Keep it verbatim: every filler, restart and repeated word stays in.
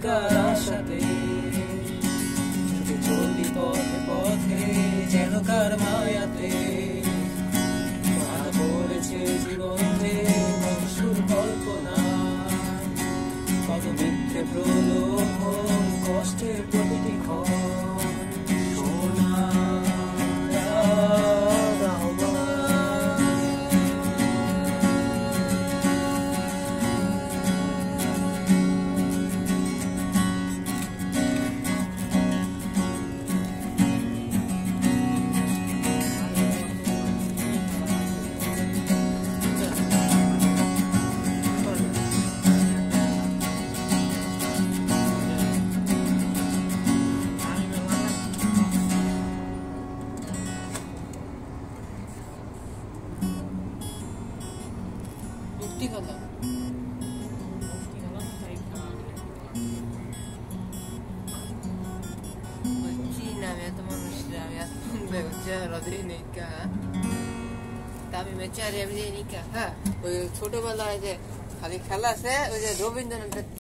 কার আশাতে ছুটে চলি পথে পথে যেন কার মায়াতে বাধা পড়েছে জীবন যে মনসুর কল্পনা কত মিথ্যে প্রলোভন কষ্টের প্রতিটি ক্ষণ কথা ছোটবেলায় যে খালি খেলা আছে ওই যে রবীন্দ্রনাথ